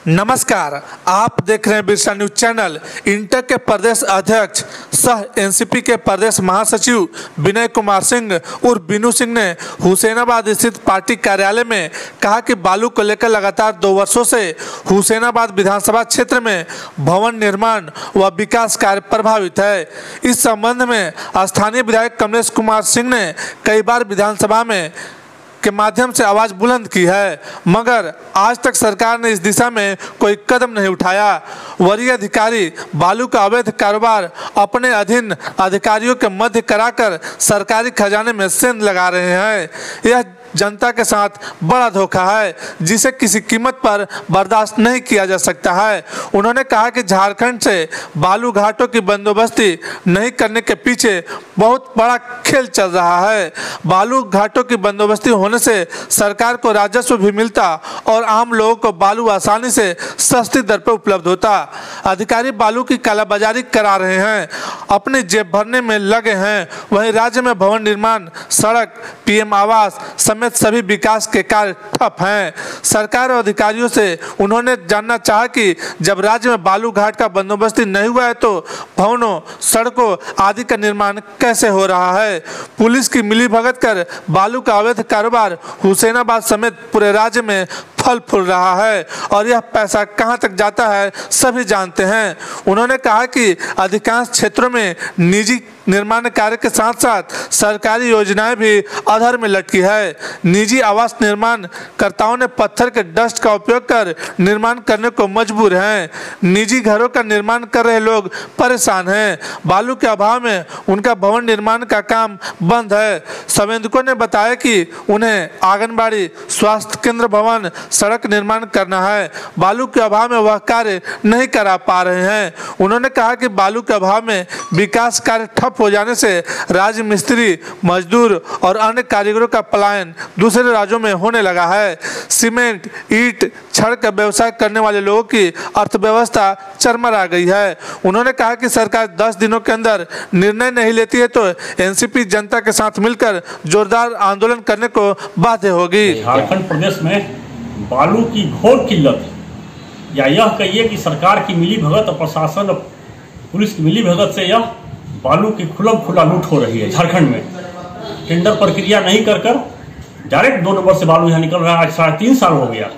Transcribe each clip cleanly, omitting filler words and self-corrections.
नमस्कार, आप देख रहे हैं बिरसा न्यूज चैनल। इंटर के प्रदेश अध्यक्ष सह एनसीपी के प्रदेश महासचिव विनय कुमार सिंह उर्फ बिनू सिंह ने हुसैनाबाद स्थित पार्टी कार्यालय में कहा कि बालू को लेकर लगातार 2 वर्षों से हुसैनाबाद विधानसभा क्षेत्र में भवन निर्माण व विकास कार्य प्रभावित है। इस संबंध में स्थानीय विधायक कमलेश कुमार सिंह ने कई बार विधानसभा में के माध्यम से आवाज बुलंद की है, मगर आज तक सरकार ने इस दिशा में कोई कदम नहीं उठाया। वरीय अधिकारी बालू का अवैध कारोबार अपने अधीन अधिकारियों के मध्य कराकर सरकारी खजाने में सेंध लगा रहे हैं। यह जनता के साथ बड़ा धोखा है, जिसे किसी कीमत पर बर्दाश्त नहीं किया जा सकता है। उन्होंने कहा कि झारखंड से बालू घाटों की बंदोबस्ती नहीं करने के पीछे बहुत बड़ा खेल चल रहा है। बालू घाटों की बंदोबस्ती होने से सरकार को राजस्व भी मिलता और आम लोगों को बालू आसानी से सस्ती दर पर उपलब्ध होता। अधिकारी बालू की कालाबाजारी करा रहे हैं, अपनी जेब भरने में लगे हैं। वहीं राज्य में भवन निर्माण, सड़क, पीएम आवास समेत सभी विकास के कार्य ठप हैं। सरकार और अधिकारियों से उन्होंने जानना चाहा कि जब राज्य में बालू घाट का बंदोबस्ती नहीं हुआ है तो भवनों, सड़कों आदि का निर्माण कैसे हो रहा है। पुलिस की मिलीभगत कर बालू का अवैध कारोबार हुसैनाबाद समेत पूरे राज्य में फल फूल रहा है और यह पैसा कहां तक जाता है सभी जानते हैं। उन्होंने कहा कि अधिकांश क्षेत्रों में निजी निर्माण कार्य के साथ साथ सरकारी योजनाएं भी अधर में लटकी है। निजी आवास निर्माण कर्ताओं ने पत्थर के डस्ट का उपयोग कर निर्माण करने को मजबूर हैं। निजी घरों का निर्माण कर रहे लोग परेशान हैं। बालू के अभाव में उनका भवन निर्माण का काम बंद है। संवेदकों ने बताया कि उन्हें आंगनबाड़ी, स्वास्थ्य केंद्र भवन, सड़क निर्माण करना है। बालू के अभाव में वह कार्य नहीं करा पा रहे हैं। उन्होंने कहा कि बालू के अभाव में विकास कार्य ठप हो जाने से राज्य मिस्त्री, मजदूर और अन्य कारीगरों का पलायन दूसरे राज्यों में होने लगा है। सीमेंट, ईंट, छड़ का व्यवसाय करने वाले लोगों की अर्थव्यवस्था चरमरा गई है। उन्होंने कहा कि सरकार 10 दिनों के अंदर निर्णय नहीं लेती है तो एनसीपी जनता के साथ मिलकर जोरदार आंदोलन करने को बाध्य होगी। झारखंड प्रदेश में बालू की घोर किल्लत या यह कहिए कि सरकार की मिलीभगत और प्रशासन और पुलिस की मिलीभगत से यह बालू की खुला लूट हो रही है। झारखंड में टेंडर प्रक्रिया नहीं कर डायरेक्ट 2 नंबर से बालू यहाँ निकल रहा है। 3.5 साल हो गया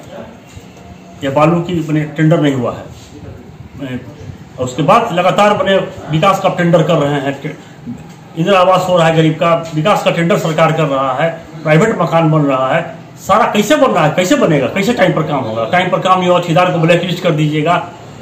यह बालू की टेंडर नहीं हुआ है और उसके बाद लगातार विकास का टेंडर कर रहे हैं। इंदिरा आवास हो रहा है, गरीब का विकास का टेंडर सरकार कर रहा है, प्राइवेट मकान बन रहा है। सारा कैसे बन रहा है, कैसे बनेगा, कैसे टाइम पर काम होगा। टाइम पर काम नहीं हुआ, ठेकेदार को ब्लैक लिस्ट कर दीजिएगा,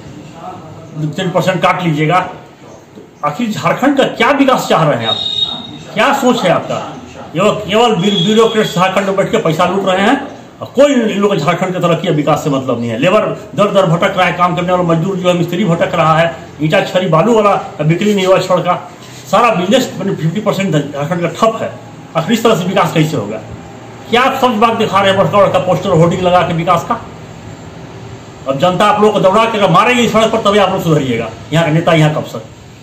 10% काट लीजिएगा। तो आखिर झारखंड का क्या विकास चाह रहे हैं आप, क्या सोच है आपका? केवल ब्यूरोक्रेट झारखंड में बैठ के पैसा लूट रहे हैं और कोई इन लोगों को झारखंड के तरक्की या विकास से मतलब नहीं है। लेबर दर दर भटक रहा है, काम करने वाला मजदूर जो है मिस्त्री भटक रहा है, ईंटा छड़ी बालू वाला बिक्री नहीं हुआ, छड़ का सारा बिजनेस 50% झारखंड का ठप है। आखिर इस तरह से विकास कैसे होगा? क्या आप सब बात दिखा रहे हैं बड़का बड़का पोस्टर होर्डिंग लगा के विकास का? अब जनता आप लोग को दौड़ा के मारेगी सड़क पर, तभी आप लोग सुधरिएगा। यहाँ के नेता, यहाँ के अफसर,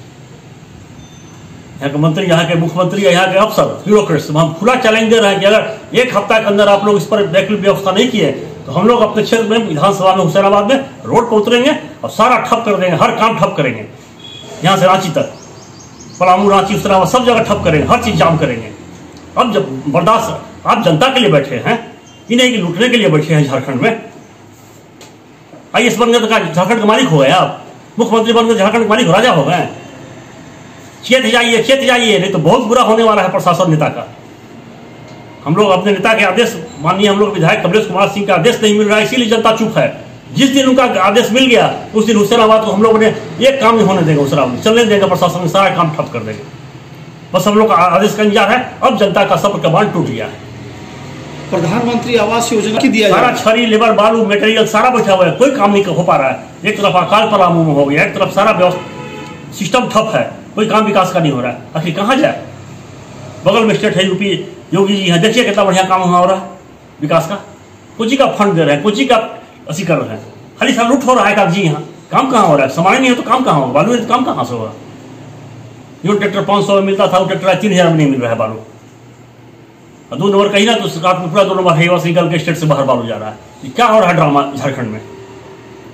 यहाँ के मंत्री, यहाँ के मुख्यमंत्री, यहाँ के अफसर, ब्यूरोक्रेट्स, हम खुला चैलेंज दे रहे हैं कि अगर 1 हफ्ता के अंदर आप लोग इस पर वैकल्पिक व्यवस्था नहीं किए तो हम लोग अपने क्षेत्र में विधानसभा में हुसैनाबाद में रोड पर उतरेंगे और सारा ठप कर देंगे, हर काम ठप करेंगे। यहाँ से रांची तक, पलामू, रांची, हुसैनाबाद सब जगह ठप करेंगे, हर चीज जाम करेंगे। अब जब बर्दाश्त, आप जनता के लिए बैठे हैं, ये नहीं कि लूटने के लिए बैठे हैं झारखंड में। आईएएस बन गए तो झारखंड के मालिक हो गए आप, मुख्यमंत्री बन गए झारखंड के मालिक राजा हो गए। चेत जाइए, नहीं तो बहुत बुरा होने वाला है प्रशासन नेता का। हम लोग अपने नेता के आदेश, माननीय हम लोग विधायक कमलेश कुमार सिंह का आदेश नहीं मिल रहा है, इसीलिए जनता चुप है। जिस दिन उनका आदेश मिल गया उस दिन हुसैनाबाद को हम लोगों ने एक काम नहीं होने देंगे, हुसैनाबाद चलने देंगे, प्रशासन में सारा काम ठप कर देंगे। बस हम लोग का आदेश का इंतजार है। अब जनता का सब्र का बांध टूट गया है। प्रधानमंत्री आवास योजना की दिया सारा छड़ी, लेबर, बालू, मटेरियल सारा बैठा हुआ है, कोई काम नहीं हो पा रहा है। एक तरफ अकाल पलामू में हो गया, एक तरफ सारा व्यवस्था सिस्टम ठप है, कोई काम विकास का नहीं हो रहा है। आखिर कहाँ जाए? बगल में स्टेट है यूपी, योगी जी हैं, देखिए कितना बढ़िया काम वहाँ हो रहा है विकास का। कोची का फंड दे रहे हैं, कोची का ऐसी कर रहे हैं, खाली साल लूट हो रहा है कागजी। यहाँ काम कहाँ हो रहा है? सामान नहीं है तो काम कहाँ होगा? बालू में काम कहाँ से होगा? जो ट्रैक्टर 500 में मिलता था वो ट्रैक्टर 3000 में नहीं मिल रहा है बालू। 2 नंबर कहीं ना तो रात में पूरा 2 नंबर हाईवा से निकल के स्टेट से बाहर बालू जा रहा है। क्या हो रहा है ड्रामा झारखंड में?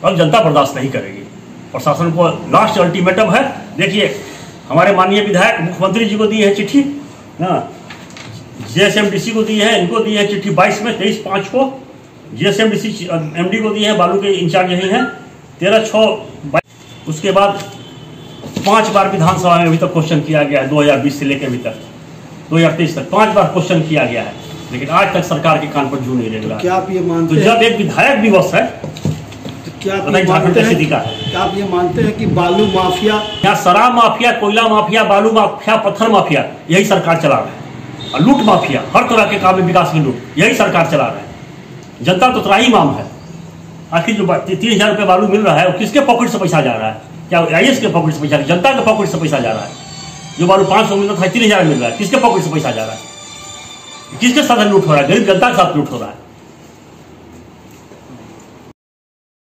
अब जनता बर्दाश्त नहीं करेगी। प्रशासन को लास्ट अल्टीमेटम है। देखिए, हमारे माननीय विधायक मुख्यमंत्री जी को दी है चिट्ठी, जीएसएमडीसी को दी है, इनको दी है चिट्ठी 22 में 23/5 को। जीएसएमडीसी एमडी को दी है, बालू के इंचार्ज यही हैं, 13/6/22। उसके बाद 5 बार विधानसभा में अभी तक क्वेश्चन किया गया है, 2020 से लेकर अभी तक 2023 तक 5 बार क्वेश्चन किया गया है, लेकिन आज तक सरकार के कान पर जू नहीं रेंग रहा। क्या आप ये मानते हैं? तो जब एक विधायक दिवस है, क्या आप ये मानते हैं कि बालू माफिया, यहाँ शराब माफिया, कोयला माफिया, बालू माफिया, पत्थर माफिया, यही सरकार चला रहा है, और लूट माफिया, हर तरह के काम में विकास की लूट, यही सरकार चला रहा है। जनता तो त्राहीमाम है। आखिर जो 3000 रुपये बालू मिल रहा है, वो किसके पॉकेट से पैसा जा रहा है? क्या आईएएस के पॉकेट से पैसा, जनता के पॉकेट से पैसा जा रहा है? जो बालू 500 मिल रहा था, 3000 मिल रहा है, किसके पॉकेट से पैसा जा रहा है? किसके साथ लूट हो रहा है? गरीब जनता के साथ लूट हो रहा है।